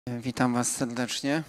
Witam Was serdecznie.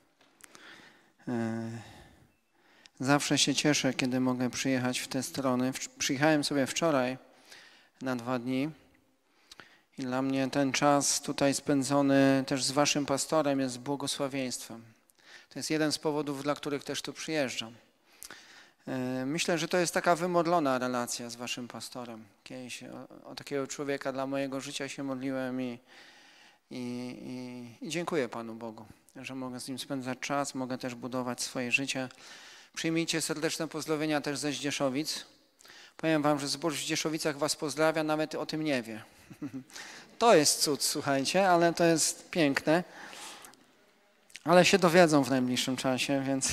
Zawsze się cieszę, kiedy mogę przyjechać w te strony. Przyjechałem sobie wczoraj na 2 dni i dla mnie ten czas tutaj spędzony też z Waszym pastorem jest błogosławieństwem. To jest jeden z powodów, dla których też tu przyjeżdżam. Myślę, że to jest taka wymodlona relacja z Waszym pastorem. Kiedyś o takiego człowieka dla mojego życia się modliłem i dziękuję Panu Bogu, że mogę z nim spędzać czas, mogę też budować swoje życie. Przyjmijcie serdeczne pozdrowienia też ze Zdzieszowic. Powiem Wam, że zbór w Zdzieszowicach Was pozdrawia, nawet o tym nie wie. To jest cud, słuchajcie, ale to jest piękne. Ale się dowiedzą w najbliższym czasie, więc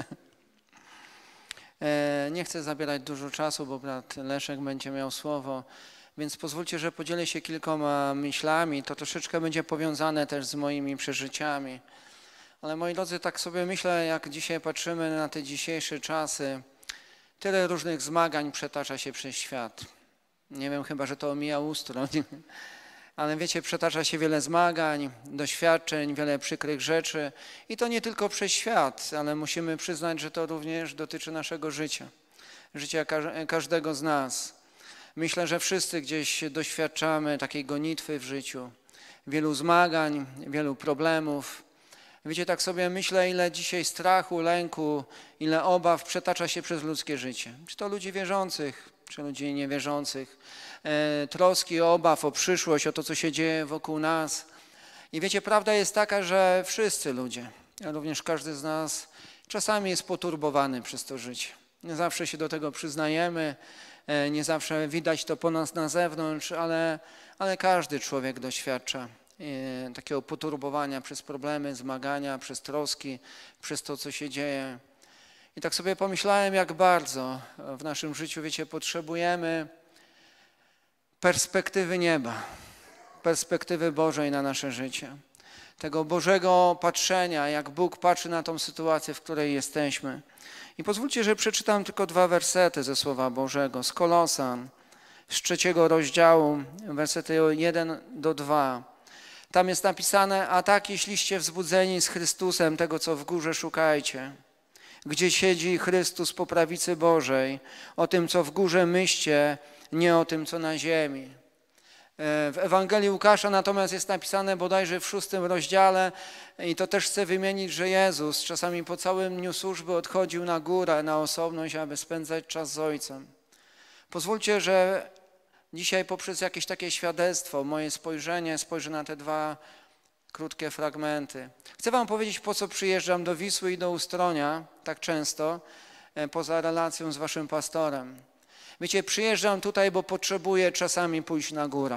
nie chcę zabierać dużo czasu, bo brat Leszek będzie miał słowo. Więc pozwólcie, że podzielę się kilkoma myślami. To troszeczkę będzie powiązane też z moimi przeżyciami. Ale moi drodzy, tak sobie myślę, jak dzisiaj patrzymy na te dzisiejsze czasy, tyle różnych zmagań przetacza się przez świat. Nie wiem, chyba że to omija ustrój, ale wiecie, przetacza się wiele zmagań, doświadczeń, wiele przykrych rzeczy. I to nie tylko przez świat, ale musimy przyznać, że to również dotyczy naszego życia. Życia każdego z nas. Myślę, że wszyscy gdzieś doświadczamy takiej gonitwy w życiu, wielu zmagań, wielu problemów. Wiecie, tak sobie myślę, ile dzisiaj strachu, lęku, ile obaw przetacza się przez ludzkie życie. Czy to ludzi wierzących, czy ludzi niewierzących. Troski, obaw o przyszłość, o to, co się dzieje wokół nas. I wiecie, prawda jest taka, że wszyscy ludzie, również każdy z nas, czasami jest poturbowany przez to życie. Nie zawsze się do tego przyznajemy, nie zawsze widać to po nas na zewnątrz, ale każdy człowiek doświadcza takiego poturbowania przez problemy, zmagania, przez troski, przez to, co się dzieje. I tak sobie pomyślałem, jak bardzo w naszym życiu, wiecie, potrzebujemy perspektywy nieba, perspektywy Bożej na nasze życie. Tego Bożego patrzenia, jak Bóg patrzy na tą sytuację, w której jesteśmy. I pozwólcie, że przeczytam tylko 2 wersety ze Słowa Bożego, z Kolosan, z 3 rozdziału, wersety 1-2. Tam jest napisane: a tak, jeśliście wzbudzeni z Chrystusem, tego, co w górze szukajcie, gdzie siedzi Chrystus po prawicy Bożej, o tym, co w górze myślcie, nie o tym, co na ziemi. W Ewangelii Łukasza natomiast jest napisane bodajże w 6 rozdziale, i to też chcę wymienić, że Jezus czasami po całym dniu służby odchodził na górę, na osobność, aby spędzać czas z Ojcem. Pozwólcie, że dzisiaj poprzez jakieś takie świadectwo, moje spojrzenie, spojrzę na te 2 krótkie fragmenty. Chcę Wam powiedzieć, po co przyjeżdżam do Wisły i do Ustronia tak często, poza relacją z Waszym pastorem. Wiecie, przyjeżdżam tutaj, bo potrzebuję czasami pójść na górę.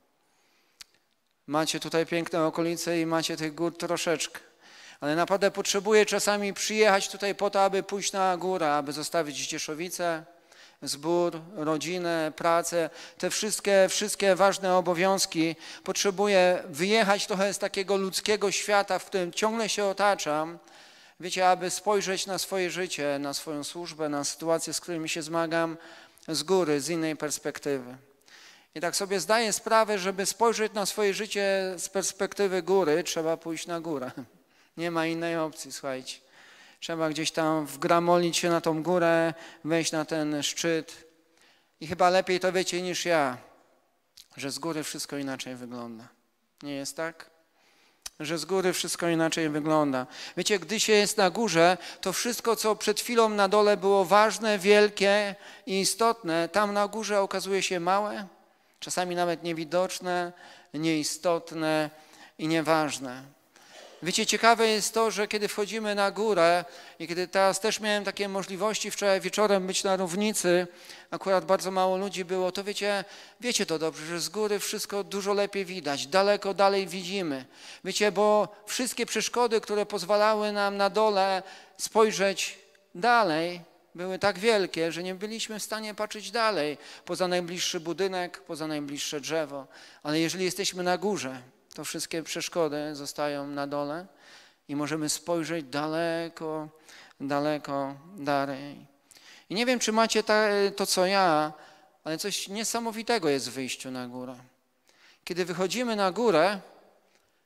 Macie tutaj piękne okolice i macie tych gór troszeczkę. Ale naprawdę potrzebuję czasami przyjechać tutaj po to, aby pójść na górę, aby zostawić Zdzieszowice, zbór, rodzinę, pracę, te wszystkie ważne obowiązki. Potrzebuję wyjechać trochę z takiego ludzkiego świata, w którym ciągle się otaczam. Wiecie, aby spojrzeć na swoje życie, na swoją służbę, na sytuacje, z którymi się zmagam, z góry, z innej perspektywy. I tak sobie zdaję sprawę, żeby spojrzeć na swoje życie z perspektywy góry, trzeba pójść na górę. Nie ma innej opcji, słuchajcie. Trzeba gdzieś tam wgramolić się na tą górę, wejść na ten szczyt. I chyba lepiej to wiecie niż ja, że z góry wszystko inaczej wygląda. Nie jest tak? Że z góry wszystko inaczej wygląda. Wiecie, gdy się jest na górze, to wszystko, co przed chwilą na dole było ważne, wielkie i istotne, tam na górze okazuje się małe, czasami nawet niewidoczne, nieistotne i nieważne. Wiecie, ciekawe jest to, że kiedy wchodzimy na górę i kiedy teraz też miałem takie możliwości wczoraj wieczorem być na Równicy, akurat bardzo mało ludzi było, to wiecie to dobrze, że z góry wszystko dużo lepiej widać, daleko dalej widzimy. Wiecie, bo wszystkie przeszkody, które pozwalały nam na dole spojrzeć dalej, były tak wielkie, że nie byliśmy w stanie patrzeć dalej, poza najbliższy budynek, poza najbliższe drzewo. Ale jeżeli jesteśmy na górze, to wszystkie przeszkody zostają na dole i możemy spojrzeć daleko, daleko dalej. I nie wiem, czy macie to, co ja, ale coś niesamowitego jest w wyjściu na górę. Kiedy wychodzimy na górę,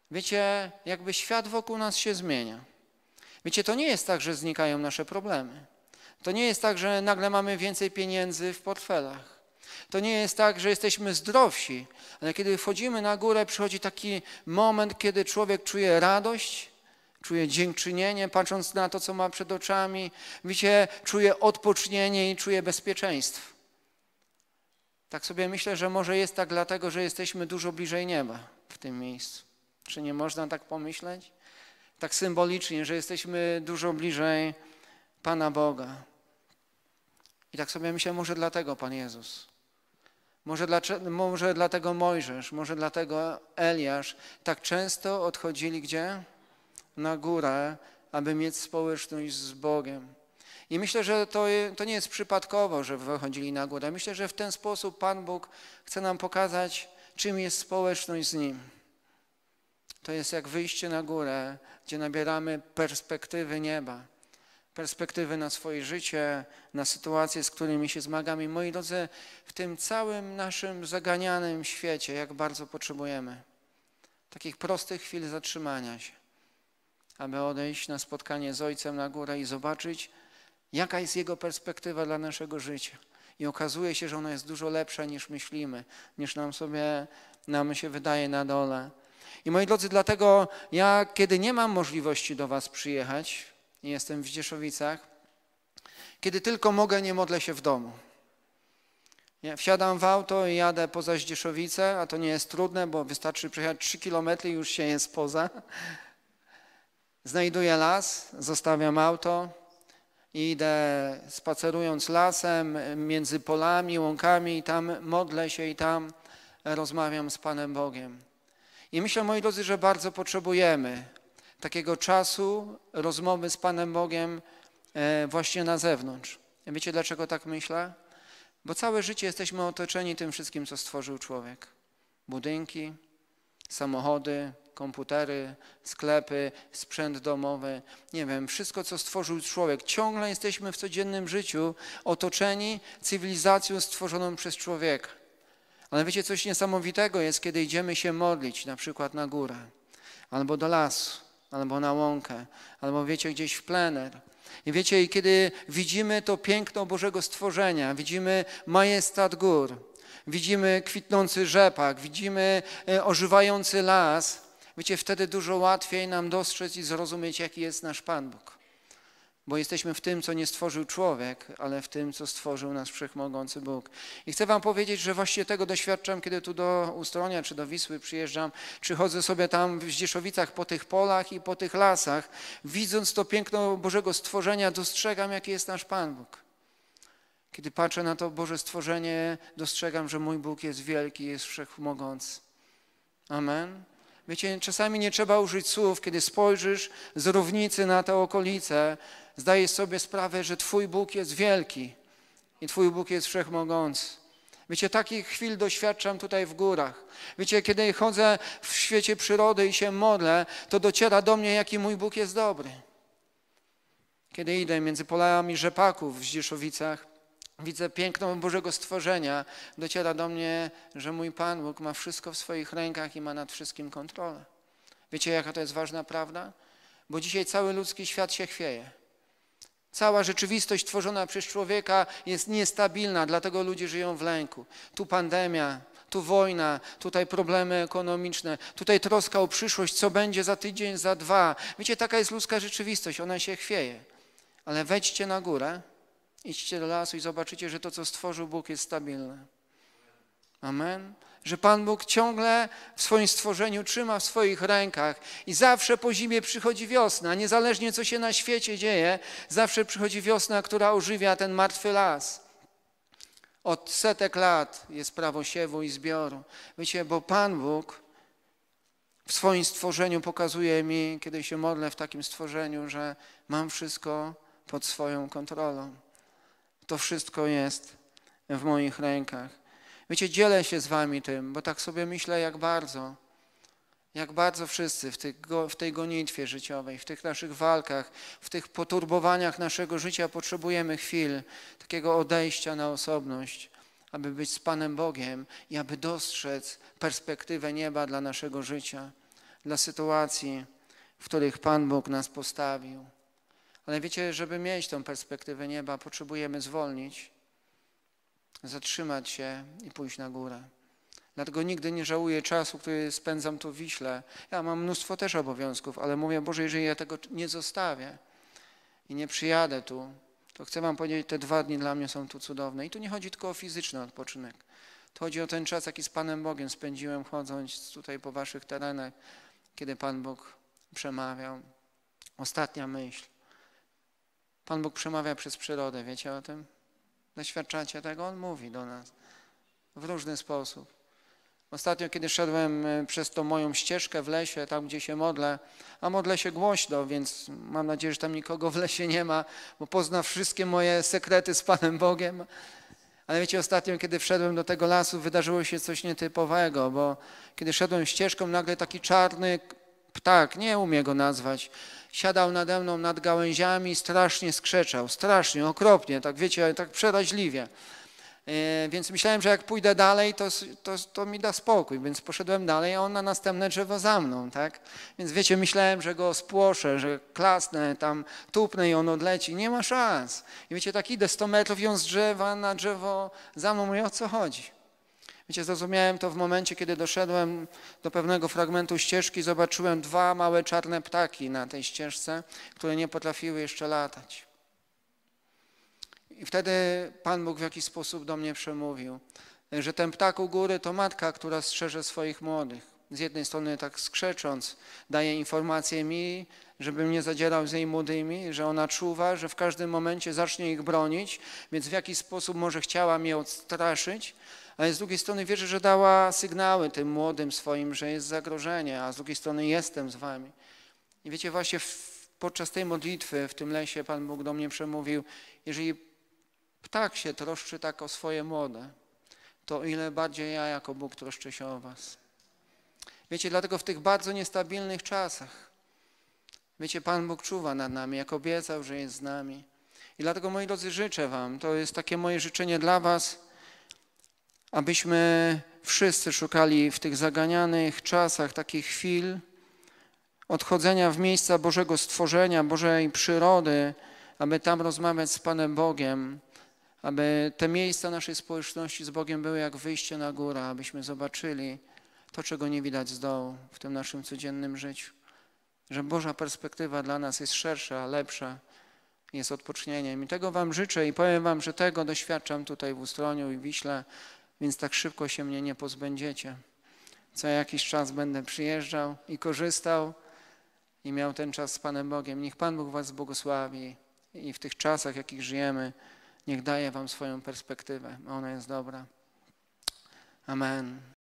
wiecie, jakby świat wokół nas się zmienia. Wiecie, to nie jest tak, że znikają nasze problemy. To nie jest tak, że nagle mamy więcej pieniędzy w portfelach. To nie jest tak, że jesteśmy zdrowsi, ale kiedy wchodzimy na górę, przychodzi taki moment, kiedy człowiek czuje radość, czuje dziękczynienie, patrząc na to, co ma przed oczami. Wiecie, czuje odpocznienie i czuje bezpieczeństwo. Tak sobie myślę, że może jest tak dlatego, że jesteśmy dużo bliżej nieba w tym miejscu. Czy nie można tak pomyśleć? Tak symbolicznie, że jesteśmy dużo bliżej Pana Boga. I tak sobie myślę, może dlatego Pan Jezus. Może dlatego Mojżesz, może dlatego Eliasz tak często odchodzili gdzie? Na górę, aby mieć społeczność z Bogiem. I myślę, że to nie jest przypadkowo, że wychodzili na górę. Myślę, że w ten sposób Pan Bóg chce nam pokazać, czym jest społeczność z Nim. To jest jak wyjście na górę, gdzie nabieramy perspektywy nieba. Perspektywy na swoje życie, na sytuacje, z którymi się zmagamy. Moi drodzy, w tym całym naszym zaganianym świecie, jak bardzo potrzebujemy takich prostych chwil zatrzymania się, aby odejść na spotkanie z Ojcem na górę i zobaczyć, jaka jest Jego perspektywa dla naszego życia. I okazuje się, że ona jest dużo lepsza niż myślimy, niż nam się wydaje na dole. I moi drodzy, dlatego ja, kiedy nie mam możliwości do was przyjechać, jestem w Zdzieszowicach, kiedy tylko mogę, nie modlę się w domu. Ja wsiadam w auto i jadę poza Zdzieszowice, a to nie jest trudne, bo wystarczy przejechać 3 kilometry i już się jest poza. Znajduję las, zostawiam auto i idę spacerując lasem między polami, łąkami i tam modlę się i tam rozmawiam z Panem Bogiem. I myślę, moi drodzy, że bardzo potrzebujemy takiego czasu rozmowy z Panem Bogiem właśnie na zewnątrz. Wiecie, dlaczego tak myślę? Bo całe życie jesteśmy otoczeni tym wszystkim, co stworzył człowiek. Budynki, samochody, komputery, sklepy, sprzęt domowy, nie wiem, wszystko, co stworzył człowiek. Ciągle jesteśmy w codziennym życiu otoczeni cywilizacją stworzoną przez człowieka. Ale wiecie, coś niesamowitego jest, kiedy idziemy się modlić, na przykład na górę, albo do lasu, albo na łąkę, albo wiecie, gdzieś w plener. I wiecie, i kiedy widzimy to piękno Bożego stworzenia, widzimy majestat gór, widzimy kwitnący rzepak, widzimy ożywający las, wiecie, wtedy dużo łatwiej nam dostrzec i zrozumieć, jaki jest nasz Pan Bóg. Bo jesteśmy w tym, co nie stworzył człowiek, ale w tym, co stworzył nasz wszechmogący Bóg. I chcę wam powiedzieć, że właśnie tego doświadczam, kiedy tu do Ustronia czy do Wisły przyjeżdżam, czy chodzę sobie tam w Zdzieszowicach po tych polach i po tych lasach. Widząc to piękno Bożego stworzenia, dostrzegam, jaki jest nasz Pan Bóg. Kiedy patrzę na to Boże stworzenie, dostrzegam, że mój Bóg jest wielki, jest wszechmogący. Amen. Wiecie, czasami nie trzeba użyć słów, kiedy spojrzysz z równicy na te okolice, zdajesz sobie sprawę, że Twój Bóg jest wielki i Twój Bóg jest wszechmogący. Wiecie, takich chwil doświadczam tutaj w górach. Wiecie, kiedy chodzę w świecie przyrody i się modlę, to dociera do mnie, jaki mój Bóg jest dobry. Kiedy idę między polami rzepaków w Zdzieszowicach, widzę piękno Bożego stworzenia, dociera do mnie, że mój Pan Bóg ma wszystko w swoich rękach i ma nad wszystkim kontrolę. Wiecie, jaka to jest ważna prawda? Bo dzisiaj cały ludzki świat się chwieje. Cała rzeczywistość tworzona przez człowieka jest niestabilna, dlatego ludzie żyją w lęku. Tu pandemia, tu wojna, tutaj problemy ekonomiczne, tutaj troska o przyszłość, co będzie za tydzień, za 2. Wiecie, taka jest ludzka rzeczywistość, ona się chwieje. Ale wejdźcie na górę, idźcie do lasu i zobaczycie, że to, co stworzył Bóg, jest stabilne. Amen. Że Pan Bóg ciągle w swoim stworzeniu trzyma w swoich rękach i zawsze po zimie przychodzi wiosna. Niezależnie, co się na świecie dzieje, zawsze przychodzi wiosna, która ożywia ten martwy las. Od setek lat jest prawo siewu i zbioru. Wiecie, bo Pan Bóg w swoim stworzeniu pokazuje mi, kiedy się modlę w takim stworzeniu, że mam wszystko pod swoją kontrolą. To wszystko jest w moich rękach. Wiecie, dzielę się z wami tym, bo tak sobie myślę, jak bardzo wszyscy w tej gonitwie życiowej, w tych naszych walkach, w tych poturbowaniach naszego życia potrzebujemy chwil takiego odejścia na osobność, aby być z Panem Bogiem i aby dostrzec perspektywę nieba dla naszego życia. dla sytuacji, w których Pan Bóg nas postawił. Ale wiecie, żeby mieć tą perspektywę nieba, potrzebujemy zwolnić, zatrzymać się i pójść na górę. Dlatego nigdy nie żałuję czasu, który spędzam tu w Wiśle. Ja mam mnóstwo też obowiązków, ale mówię, Boże, jeżeli ja tego nie zostawię i nie przyjadę tu, to chcę wam powiedzieć, te 2 dni dla mnie są tu cudowne. I tu nie chodzi tylko o fizyczny odpoczynek. To chodzi o ten czas, jaki z Panem Bogiem spędziłem, chodząc tutaj po waszych terenach, kiedy Pan Bóg przemawiał. Ostatnia myśl. Pan Bóg przemawia przez przyrodę, wiecie o tym? Doświadczacie tego? On mówi do nas w różny sposób. Ostatnio, kiedy szedłem przez tą moją ścieżkę w lesie, tam gdzie się modlę, a modlę się głośno, więc mam nadzieję, że tam nikogo w lesie nie ma, bo pozna wszystkie moje sekrety z Panem Bogiem. Ale wiecie, ostatnio, kiedy wszedłem do tego lasu, wydarzyło się coś nietypowego, bo kiedy szedłem ścieżką, nagle taki czarny ptak, nie umiem go nazwać, siadał nade mną nad gałęziami i strasznie skrzeczał, strasznie, okropnie, tak wiecie, tak przeraźliwie. Więc myślałem, że jak pójdę dalej, to mi da spokój, więc poszedłem dalej, a on na następne drzewo za mną, tak? Więc wiecie, myślałem, że go spłoszę, że klasnę, tam tupnę i on odleci. Nie ma szans. I wiecie, tak idę 100 metrów i on z drzewa na drzewo za mną, mówię, o co chodzi? Wiecie, zrozumiałem to w momencie, kiedy doszedłem do pewnego fragmentu ścieżki, zobaczyłem 2 małe czarne ptaki na tej ścieżce, które nie potrafiły jeszcze latać. I wtedy Pan Bóg w jakiś sposób do mnie przemówił, że ten ptak u góry to matka, która strzeże swoich młodych. Z jednej strony tak skrzecząc daje informację mi, żebym nie zadzierał z jej młodymi, że ona czuwa, że w każdym momencie zacznie ich bronić, więc w jakiś sposób może chciała mnie odstraszyć, ale z drugiej strony wierzę, że dała sygnały tym młodym swoim, że jest zagrożenie, a z drugiej strony jestem z wami. I wiecie, właśnie podczas tej modlitwy w tym lesie Pan Bóg do mnie przemówił, jeżeli ptak się troszczy tak o swoje młode, to ile bardziej ja jako Bóg troszczę się o was. Wiecie, dlatego w tych bardzo niestabilnych czasach, wiecie, Pan Bóg czuwa nad nami, jak obiecał, że jest z nami. I dlatego, moi drodzy, życzę wam, to jest takie moje życzenie dla was, abyśmy wszyscy szukali w tych zaganianych czasach takich chwil odchodzenia w miejsca Bożego stworzenia, Bożej przyrody, aby tam rozmawiać z Panem Bogiem, aby te miejsca naszej społeczności z Bogiem były jak wyjście na górę, abyśmy zobaczyli to, czego nie widać z dołu w tym naszym codziennym życiu. Że Boża perspektywa dla nas jest szersza, lepsza, jest odpocznieniem. I tego wam życzę i powiem wam, że tego doświadczam tutaj w Ustroniu i w Wiśle, więc tak szybko się mnie nie pozbędziecie. Co jakiś czas będę przyjeżdżał i korzystał i miał ten czas z Panem Bogiem. Niech Pan Bóg was błogosławi i w tych czasach, jakich żyjemy, niech daje wam swoją perspektywę. Ona jest dobra. Amen.